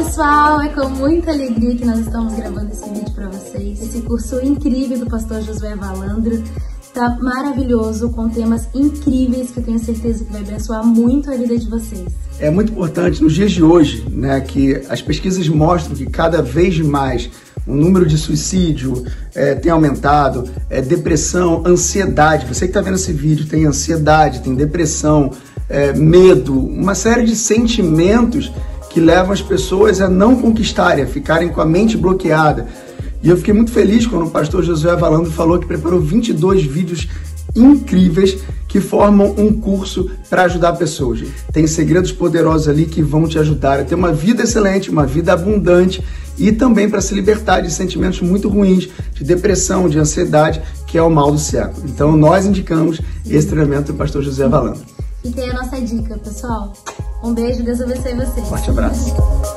pessoal, é com muita alegria que nós estamos gravando esse vídeo para vocês. Esse curso incrível do pastor Josué Valandro tá maravilhoso, com temas incríveis que eu tenho certeza que vai abençoar muito a vida de vocês. É muito importante nos dias de hoje, né, que as pesquisas mostram que cada vez mais o número de suicídio tem aumentado, depressão, ansiedade. Você que está vendo esse vídeo tem ansiedade, tem depressão, medo, uma série de sentimentos que levam as pessoas a não conquistarem, a ficarem com a mente bloqueada. E eu fiquei muito feliz quando o pastor Josué Valandro falou que preparou 22 vídeos incríveis que formam um curso para ajudar pessoas. Tem segredos poderosos ali que vão te ajudar a ter uma vida excelente, uma vida abundante e também para se libertar de sentimentos muito ruins, de depressão, de ansiedade, que é o mal do século. Então nós indicamos esse treinamento do pastor Josué Valandro. E tem a nossa dica, pessoal. Um beijo, Deus abençoe vocês. Forte abraço.